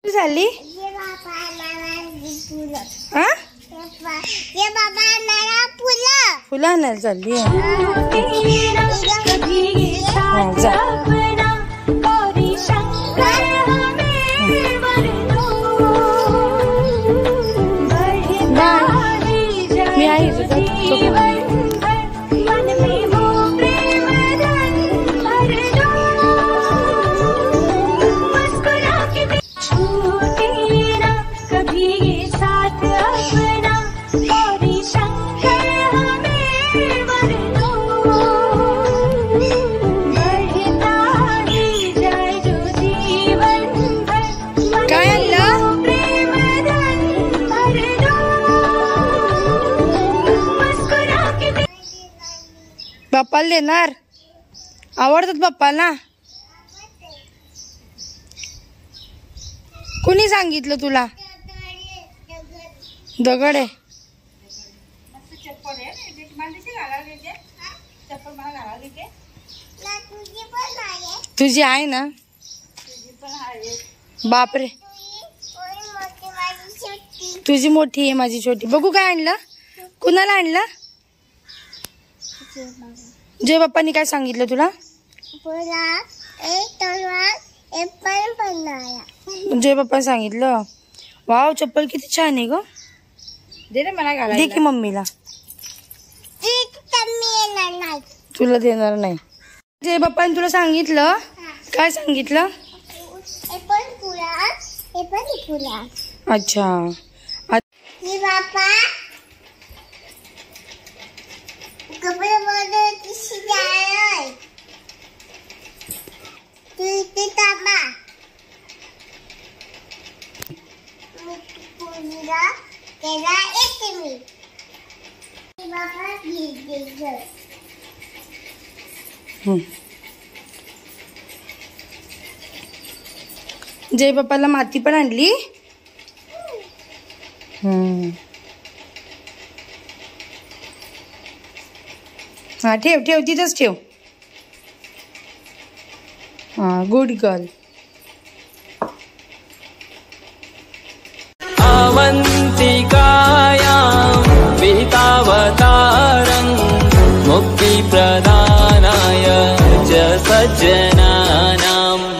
झाली फुलं आणायला चालली मी आहे बाप्पाला देणार आवडतात बाप्पाला कुणी सांगितलं तुला दगड आहे तुझी आहे ना बापरे तुझी मोठी आहे माझी छोटी बघू काय आणलं कुणाला आणलं जय बाप्पानी काय सांगितलं तुला जय बाप्पा सांगितलं वाव चप्पल किती छान आहे ग दे रे मला घालायला दे की मम्मीला तुला देणार नाही जय बाप्पाने तुला सांगितलं काय सांगितलं अच्छा जय बाप्पाला माती पण आणली हा ठेव ठेव तिथंच ठेव हा गुड गर्ल अवंतिकायां विहितावतारं मुक्तिप्रदानाय च सज्जनानां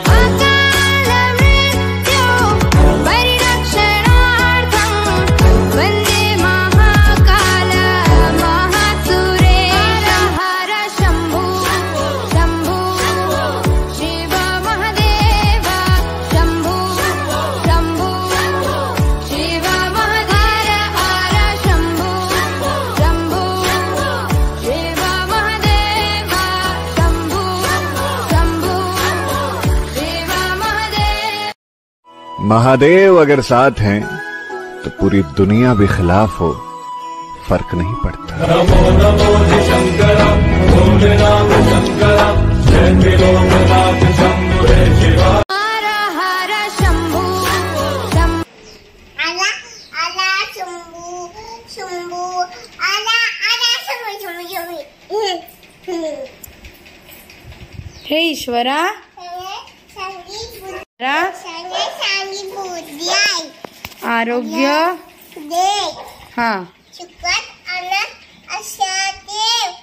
महादेव अगर साथ हैं तो पूरी दुनिया भी खिलाफ हो फर्क नहीं पड़ता। नमो नमो शंकर भोलेनाथ शंकर जय त्रिलोकनाथ शंभु हे शिवा हर हर शंभु आला आला शंभु शंभु आला आला शंभु शंभु हे ईश्वरा आरोग्य दे हाँ सुखात आनंद आशा दे